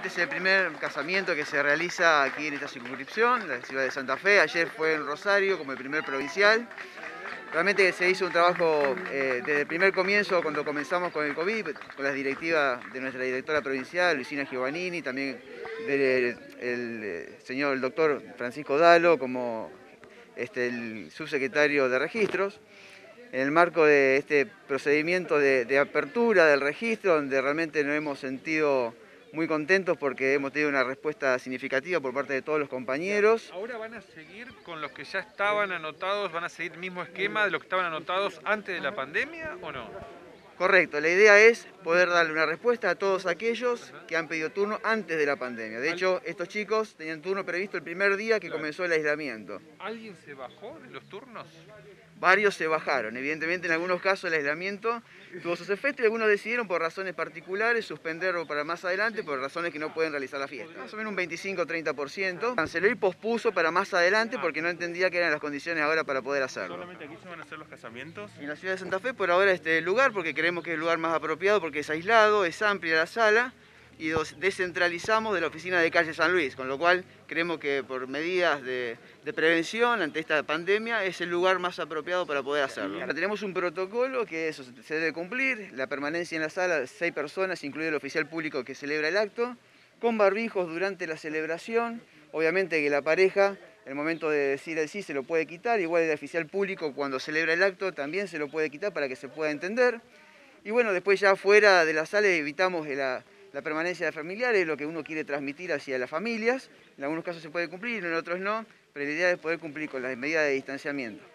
Este es el primer casamiento que se realiza aquí en esta circunscripción, la ciudad de Santa Fe. Ayer fue en Rosario como el primer provincial. Realmente se hizo un trabajo desde el primer comienzo, cuando comenzamos con el COVID, con las directivas de nuestra directora provincial, Luisina Giovannini, también del el doctor Francisco Dalo, como el subsecretario de Registros, en el marco de este procedimiento de apertura del registro, donde realmente nos hemos sentido muy contentos porque hemos tenido una respuesta significativa por parte de todos los compañeros. ¿Ahora van a seguir con los que ya estaban anotados, van a seguir el mismo esquema de los que estaban anotados antes de la pandemia o no? Correcto, la idea es poder darle una respuesta a todos aquellos que han pedido turno antes de la pandemia. De hecho, estos chicos tenían turno previsto el primer día que comenzó el aislamiento. ¿Alguien se bajó de los turnos? Varios se bajaron. Evidentemente, en algunos casos el aislamiento tuvo sus efectos y algunos decidieron por razones particulares suspenderlo para más adelante por razones que no pueden realizar la fiesta. Más o menos un 25-30%. Canceló y pospuso para más adelante porque no entendía que eran las condiciones ahora para poder hacerlo. ¿Solamente aquí se van a hacer los casamientos? En la ciudad de Santa Fe por ahora este lugar, porque creemos que es el lugar más apropiado porque es aislado, es amplia la sala y descentralizamos de la oficina de calle San Luis, con lo cual creemos que por medidas de prevención ante esta pandemia es el lugar más apropiado para poder hacerlo. Ahora, tenemos un protocolo que eso se debe cumplir, la permanencia en la sala, 6 personas, incluido el oficial público que celebra el acto, con barbijos durante la celebración, obviamente que la pareja, en el momento de decir el sí se lo puede quitar, igual el oficial público cuando celebra el acto también se lo puede quitar para que se pueda entender. Y bueno, después ya fuera de la sala evitamos la permanencia de familiares, lo que uno quiere transmitir hacia las familias. En algunos casos se puede cumplir, en otros no, pero la idea es poder cumplir con las medidas de distanciamiento.